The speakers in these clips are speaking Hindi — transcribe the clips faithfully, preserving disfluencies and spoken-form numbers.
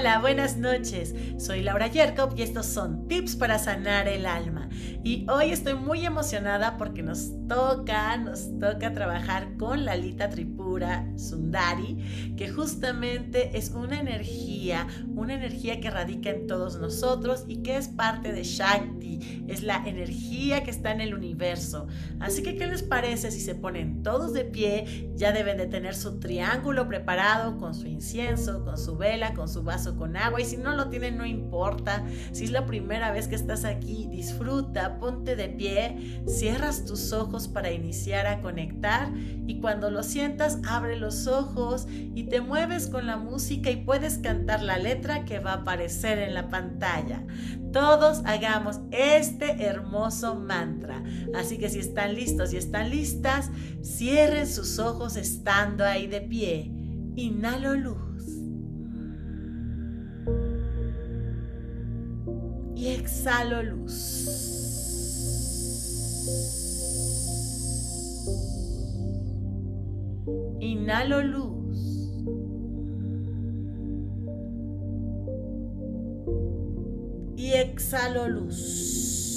Hola, buenas noches. Soy Laura Jacob y estos son tips para sanar el alma. Y hoy estoy muy emocionada porque nos toca, nos toca trabajar con Lalita Tripura Sundari, que justamente es una energía, una energía que radica en todos nosotros y que es parte de Shakti, es la energía que está en el universo. Así que, ¿qué les parece si se ponen todos de pie? Ya deben de tener su triángulo preparado con su incienso, con su vela, con su vaso con agua, y si no lo tienen no importa. Si es la primera vez que estás aquí, disfruta, ponte de pie, cierras tus ojos para iniciar a conectar, y cuando lo sientas abre los ojos y te mueves con la música y puedes cantar la letra que va a aparecer en la pantalla. Todos hagamos este hermoso mantra, así que si están listos y están listas, cierren sus ojos estando ahí de pie. Inhalo luz y exhalo luz. Inhalo luz y exhalo luz.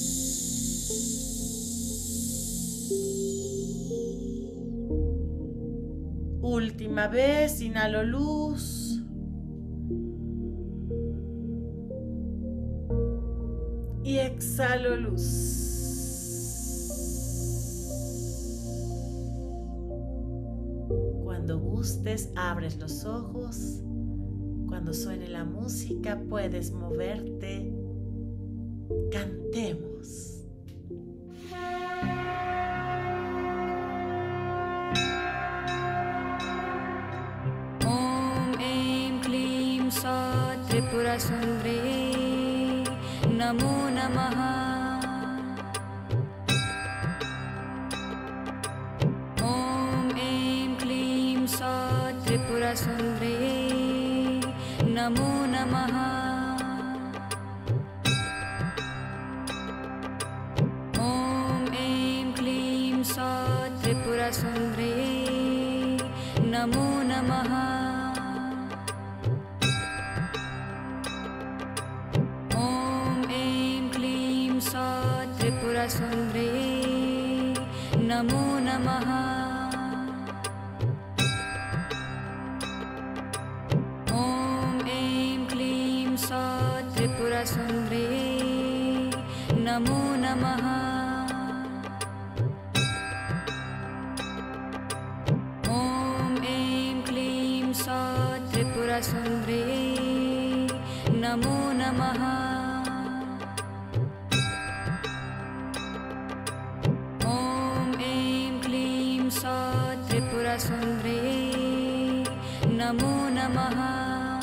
Última vez, inhalo luz y exhalo luz. Cuando gustes, abres los ojos. Cuando suene la música, puedes moverte. Cantemos. Om Aim Klim Sa Tripura Sundari Namo Namaha. Om Aim Klim Sa Tripura Sundari Namo Namaha. Om Aim Klim Sa Tripura Sundari Namo Namaha. Om Aim Klim Sa Tripura Sundari Namo Namaha. Om Aim Klim Sa Tripura Sundari Namo Namaha. Om Aim Klim Sa Tripura Sundari Namo Namaha. Om Aim Klim Sa Tripura Sundari Namo Namaha.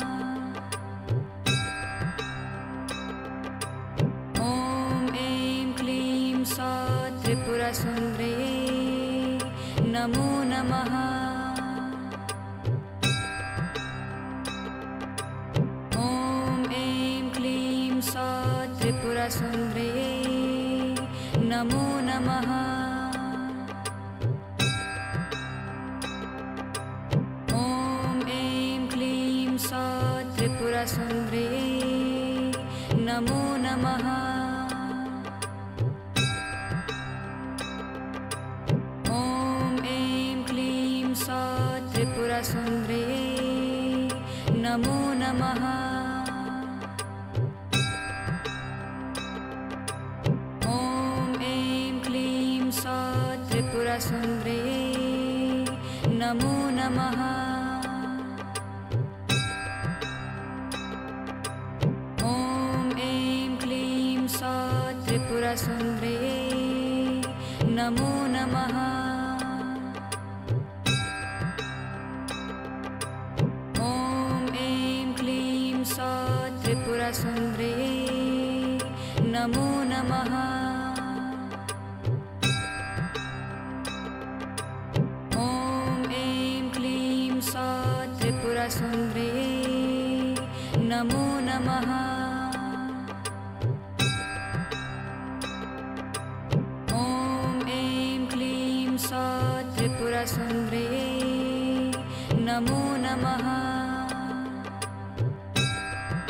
Om Aim Klim Sa Tripura Sundari Namo Namaha. Om Aim Klim Sa Tripura Sundari Namo Namaha. Om Aim Klim Sa Tripura Sundari Namo Namaha. Om Aim Klim Sa Tripura Sundari Namo Namaha. Om Aim Klim Sa Tripura Sundari Namo Namaha. Om Aim Klim Sa Tripura Sundari Namo Namaha. Om Aim Klim Sa Tripura Sundari Namo Namaha. Om Aim Klim Sa Tripura Sundari Namo Namaha. Om Aim Klim Sa Tripura Sundari Namo Namaha.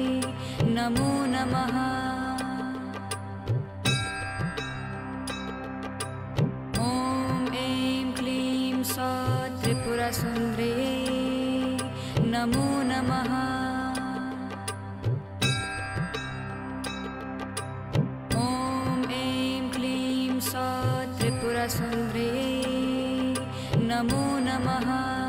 नमो नमः। ॐ ऐं क्लीं सौः त्रिपुरसुन्दरे नमो नमः। ॐ ऐं क्लीं सौः त्रिपुरसुन्दरे नमो नमः।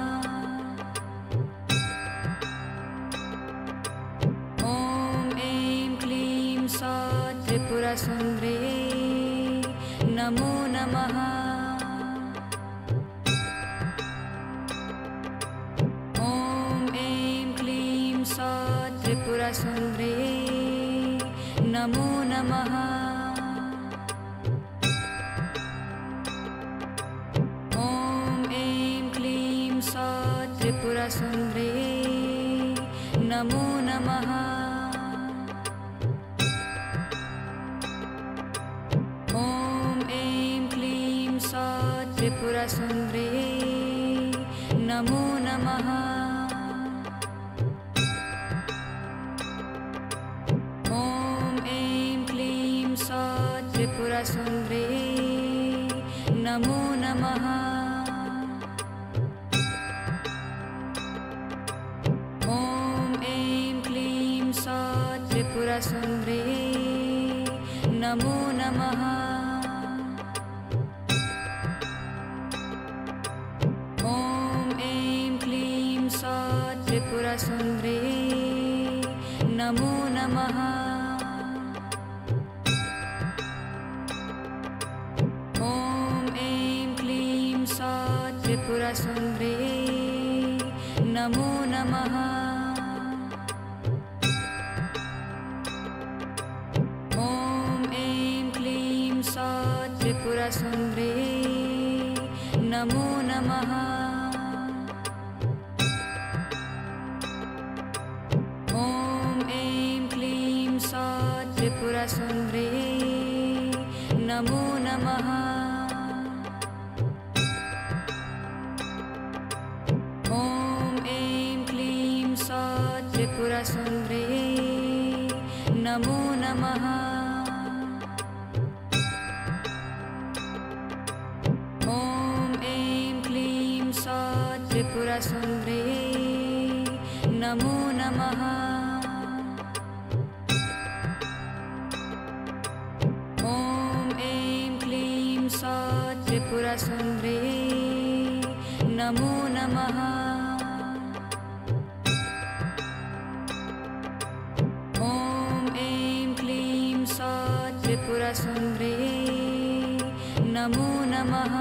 ॐ ऐं क्लीं सौः त्रिपुरसुन्दरे नमो नमः। ॐ ऐं क्लीं सौः त्रिपुरसुन्दरे नमो नमः। ॐ ऐं क्लीं सौः त्रिपुरसुन्दरे नमो नमः। ॐ ऐं क्लीं सौः त्रिपुरसुन्दरे नमो नमः। ॐ ऐं क्लीं सौः त्रिपुरसुन्दरे नमो नमः। ॐ ऐं क्लीं सौः त्रिपुरसुन्दरे नमो नमः। ॐ ऐं क्लीं सौः त्रिपुरसुन्दरे नमो नमः। ॐ ऐं क्लीं सौः त्रिपुरसुन्दरे नमो नमः। ॐ ऐं क्लीं सौः त्रिपुरसुन्दरे नमो नमः। ॐ ऐं क्लीं सौः त्रिपुरसुन्दरे नमो नमः। ॐ ऐं क्लीं सौः त्रिपुरसुन्दरे नमो नमः। ॐ ऐं क्लीं सौः त्रिपुरसुन्दरे नमो नमः। ॐ ऐं क्लीं सौः त्रिपुरसुन्दरे नमो नमः। ॐ ऐं क्लीं सौः त्रिपुरसुन्दरे नमो नमः।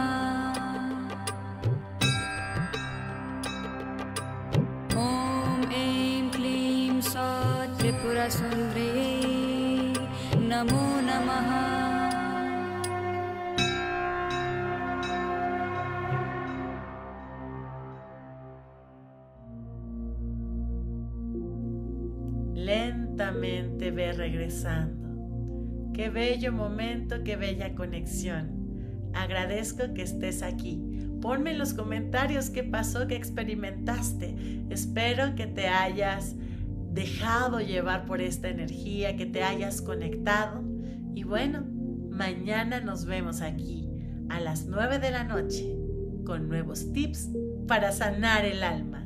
ॐ ऐं क्लीं सौः त्रिपुरसुन्दरे नमो नमः। Lentamente ve regresando. Qué bello momento, qué bella conexión. Agradezco que estés aquí. Ponme en los comentarios qué pasó, qué experimentaste. Espero que te hayas dejado llevar por esta energía, que te hayas conectado. Y bueno, mañana nos vemos aquí a las nueve de la noche con nuevos tips para sanar el alma.